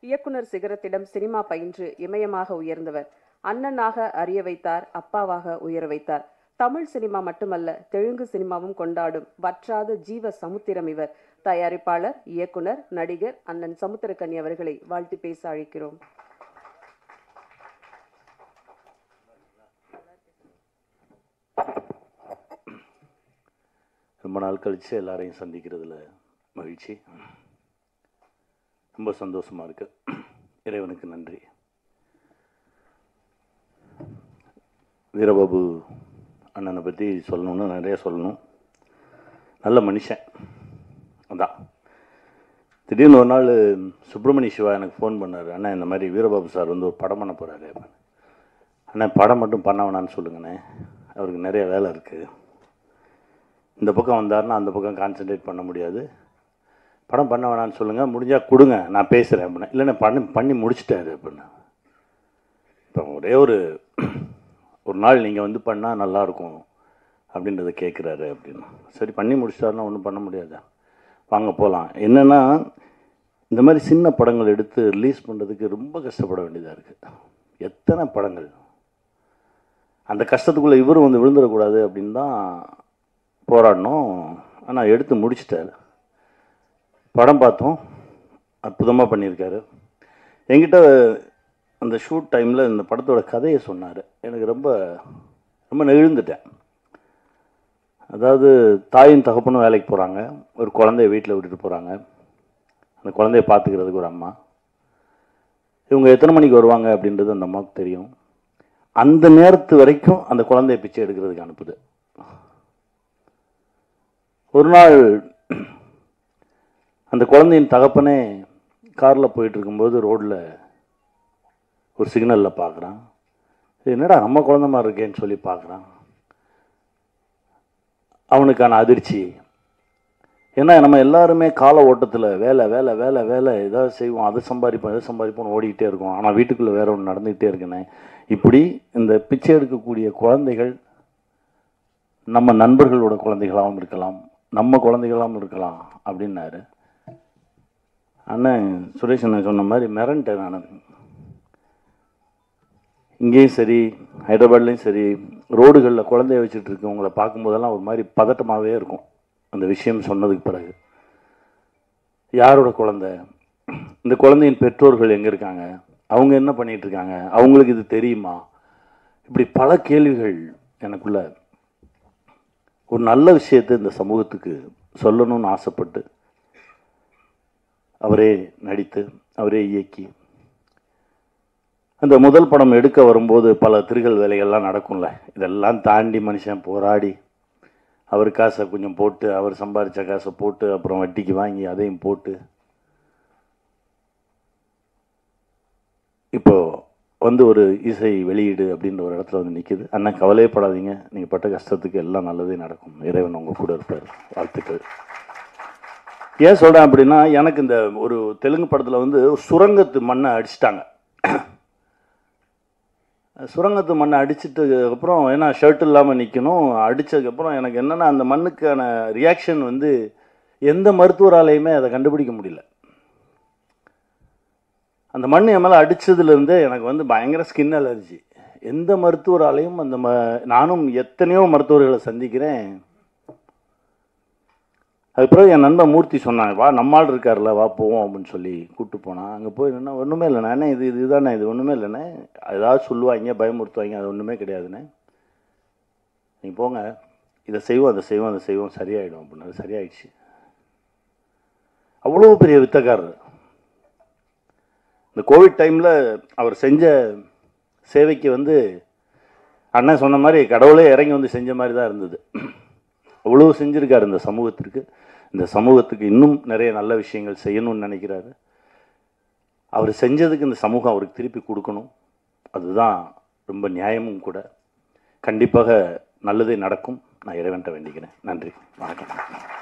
இயக்குனர் சிகரத்திடம் சினிமா பயின்று இமயமாக உயர்ந்தவர். அண்ணனாக அறிய வைத்தார், அப்பாவாக உயர வைத்தார். தமிழ் சினிமா மட்டுமல்ல, தெலுங்கு சினிமாவும் கொண்டாடும் வற்றாத ஜீவ சமுத்திரம் இவர். தயாரிப்பாளர், இயக்குனர், நடிகர் அண்ணன் சமுத்திரக்கனி அவர்களை வாழ்த்தி பேச அழைக்கிறோம். ரொம்ப நாள் கழிச்சு எல்லாரையும் சந்திக்கிறதுல மகிழ்ச்சி, ரொம்ப சந்தோஷமா இருக்கு. இறைவனுக்கு நன்றி. வீரபாபு அண்ணனை பற்றி சொல்லணும்னு நிறைய சொல்லணும். நல்ல மனுஷன். அதான் திடீர்னு ஒரு நாள் சுப்பிரமணிய சிவா எனக்கு ஃபோன் பண்ணார். அண்ணா இந்த மாதிரி வீரபாபு சார் வந்து ஒரு படம் பண்ண போகிறாரு. அண்ணா படம் மட்டும் பண்ண வேணான்னு சொல்லுங்கண்ணே, அவருக்கு நிறைய வேலை இருக்குது. இந்த பக்கம் வந்தார்னா அந்த பக்கம் கான்சன்ட்ரேட் பண்ண முடியாது. படம் பண்ண வேணான்னு சொல்லுங்கள், முடிஞ்சால் கொடுங்க, நான் பேசுகிறேன் அப்படின்னா. இல்லைண்ணே பண்ணி முடிச்சிட்டாரு அப்படின்னா. இப்போ ஒரே ஒரு நாள் நீங்கள் வந்து பண்ணால் நல்லாயிருக்கும் அப்படின்றத கேட்குறாரு அப்படின்னா. சரி பண்ணி முடிச்சிட்டாருன்னா ஒன்றும் பண்ண முடியாதா, வாங்க போகலாம். என்னென்னா இந்த மாதிரி சின்ன படங்கள் எடுத்து ரிலீஸ் பண்ணுறதுக்கு ரொம்ப கஷ்டப்பட வேண்டியதாக இருக்குது. எத்தனை படங்கள், அந்த கஷ்டத்துக்குள்ளே இவரும் வந்து விழுந்துடக்கூடாது அப்படின்னு தான் போராடணும். ஆனால் எடுத்து முடிச்சிட்டாரு. படம் பார்த்தோம், அற்புதமாக பண்ணியிருக்காரு. என்கிட்ட அந்த ஷூட் டைமில் இந்த படத்தோட கதையை சொன்னார். எனக்கு ரொம்ப ரொம்ப நெகிழ்ந்துட்டேன். அதாவது தாயும் தகப்பனும் வேலைக்கு போகிறாங்க, ஒரு குழந்தைய வீட்டில் விட்டுட்டு போகிறாங்க. அந்த குழந்தைய பார்த்துக்கிறதுக்கு ஒரு அம்மா. இவங்க எத்தனை மணிக்கு வருவாங்க அப்படின்றது அந்த அம்மாவுக்கு தெரியும். அந்த நேரத்து வரைக்கும் அந்த குழந்தைய பிச்சை எடுக்கிறதுக்கு அனுப்புது. ஒரு நாள் அந்த குழந்தையின் தகப்பனே காரில் போயிட்டு இருக்கும்போது ரோட்டில் ஒரு சிக்னலில் பார்க்குறான். என்னடா நம்ம குழந்தை மாதிரி இருக்கேன்னு சொல்லி பார்க்குறான். அவனுக்கான அதிர்ச்சி. ஏன்னா நம்ம எல்லாருமே கால ஓட்டத்தில் வேலை வேலை வேலை வேலை ஏதாவது செய்வோம், அதை சம்பாதிப்போம் எதை சம்பாதிப்போம்னு ஓடிக்கிட்டே இருக்கும். ஆனால் வீட்டுக்குள்ளே வேற ஒன்று நடந்துக்கிட்டே இருக்குண்ணே. இப்படி இந்த பிச்சை எடுக்கக்கூடிய குழந்தைகள் நம்ம நண்பர்களோட குழந்தைகளாகவும் இருக்கலாம், நம்ம குழந்தைகளாகவும் இருக்கலாம் அப்படின்னாரு. அண்ணன் சுரேஷ் அண்ணன் சொன்ன மாதிரி மிரண்டேன் நான். இங்கேயும் சரி ஹைதராபாத்லேயும் சரி ரோடுகளில் குழந்தைய வச்சுட்டு இருக்கவங்களை பார்க்கும்போதெல்லாம் ஒரு மாதிரி பதட்டமாகவே இருக்கும். அந்த விஷயம் சொன்னதுக்கு பிறகு யாரோட குழந்தை, இந்த குழந்தையின் பெற்றோர்கள் எங்கே இருக்காங்க, அவங்க என்ன பண்ணிகிட்டு இருக்காங்க, அவங்களுக்கு இது தெரியுமா, இப்படி பல கேள்விகள் எனக்குள்ள. ஒரு நல்ல விஷயத்தை இந்த சமூகத்துக்கு சொல்லணும்னு ஆசைப்பட்டு அவரே நடித்து அவரே இயக்கி அந்த முதல் படம் எடுக்க வரும்போது பல திருகல் வேலைகள்லாம் நடக்கும்ல. இதெல்லாம் தாண்டி மனுஷன் போராடி அவர் காசை கொஞ்சம் போட்டு, அவர் சம்பாதிச்ச காசை போட்டு, அப்புறம் வட்டிக்கு வாங்கி அதையும் போட்டு இப்போ வந்து ஒரு இசை வெளியீடு அப்படின்ற ஒரு இடத்துல வந்து நிற்கிது. அண்ணன் கவலையப்படாதீங்க, நீங்கள் பட்ட கஷ்டத்துக்கு எல்லாம் நல்லதே நடக்கும், இறைவன் உங்கள் கூட இருப்பார். வாழ்த்துக்கள். ஏன் சொல்கிறேன் அப்படின்னா, எனக்கு இந்த ஒரு தெலுங்கு படத்தில் வந்து சுரங்கத்து மண்ணை அடிச்சிட்டாங்க. சுரங்கத்து மண்ணை அடிச்சிட்டு அப்புறம் ஏன்னா ஷர்ட் இல்லாமல் நிற்கணும். அடித்ததுக்கப்புறம் எனக்கு என்னென்னா அந்த மண்ணுக்கான ரியாக்ஷன் வந்து எந்த மருத்துவராலையுமே அதை கண்டுபிடிக்க முடியல. அந்த மண் என் மேலே அடித்ததுலேருந்தே எனக்கு வந்து பயங்கர ஸ்கின் அலர்ஜி. எந்த மருத்துவராலையும் நானும் எத்தனையோ மருத்துவர்களை சந்திக்கிறேன். அதுக்கப்புறம் என் நண்பன் மூர்த்தி சொன்னாங்க, வா நம்மால் இருக்கார்ல, வா போவோம் அப்படின்னு சொல்லி கூப்பிட்டு போனான். அங்கே போய் என்னென்னா ஒன்றுமே இல்லைண்ணே, என்ன இதுதானே, இது ஒன்றுமே இல்லைண்ணே, ஏதாவது சொல்லுவாங்க பயமுறுத்துவாங்க, அது ஒன்றுமே கிடையாதுண்ணே, நீங்கள் போங்க, இதை செய்வோம் அதை செய்வோம் அதை செய்வோம் சரியாயிடும் அப்படின்னு. அது சரியாயிடுச்சு. அவ்வளோ பெரிய வித்தக்காரர். இந்த கோவிட் டைமில் அவர் செஞ்ச சேவைக்கு வந்து அண்ணன் சொன்ன மாதிரி கடவுளே இறங்கி வந்து செஞ்ச மாதிரி தான் இருந்தது. அவ்வளோ செஞ்சுருக்காரு இந்த சமூகத்திற்கு. இந்த சமூகத்துக்கு இன்னும் நிறைய நல்ல விஷயங்கள் செய்யணும்னு நினைக்கிறாரு. அவர் செஞ்சதுக்கு இந்த சமூகம் அவருக்கு திருப்பி கொடுக்கணும். அதுதான் ரொம்ப நியாயமும் கூட. கண்டிப்பாக நல்லதே நடக்கும். நான் இறைவன்ட்ட வேண்டிக்கிறேன். நன்றி, வணக்கம்.